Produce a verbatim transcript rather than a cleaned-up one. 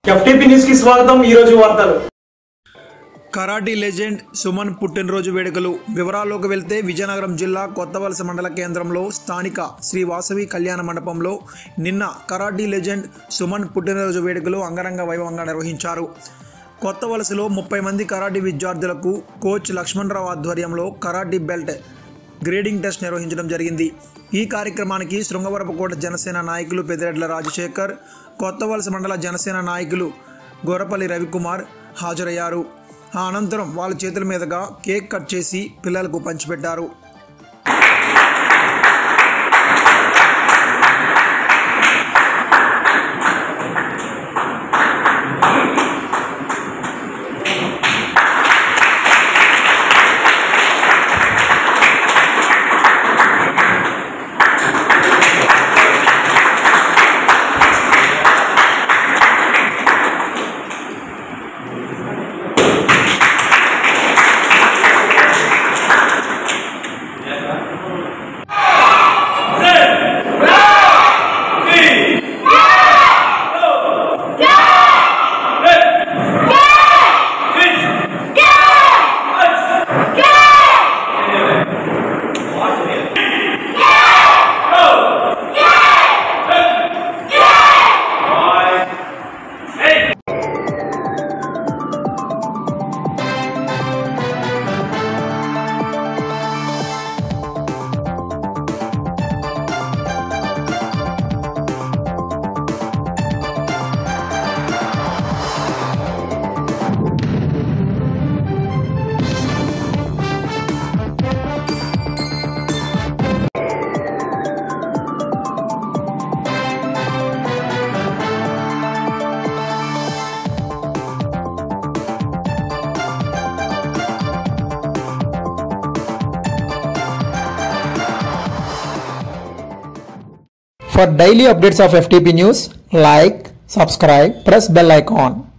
FTP news కి స్వాగతం। ఈ రోజు వార్తలు। కరాటీ లెజెండ్ సుమన్ పుట్టినరోజు వేడుకలు వివరాల్లోకి వెళ్తే విజయనగరం జిల్లా కొత్తవలస మండల కేంద్రంలో స్థానిక శ్రీ వాసవి కళ్యాణ మండపంలో నిన్న కరాటీ లెజెండ్ సుమన్ పుట్టినరోజు వేడుకలు అంగరంగ వైభవంగా నిర్వహించారు। కొత్తవలసలో ముప్పై మంది కరాటీ విద్యార్థులకు కోచ్ లక్ష్మణరావు ఆధ్వర్యంలో కరాటీ బెల్ట్ గ్రేడింగ్ టెస్ట్ నిర్వహించడం జరిగింది। ఈ కార్యక్రమానికి శృంగవరపుకోట జనసేన నాయకులు పెద్దిరెడ్ల రాజశేఖర్, కొత్తవలస మండల జనసేన నాయకులు గొర్రపల్లి రవికుమార్ హాజరయ్యారు। ఆ అనంతరం వాళ్ళ చేతుల మీదుగా కేక్ కట్ చేసి పిల్లలకు పంచిపెట్టారు। For daily updates of F T P news, like, subscribe, press bell icon.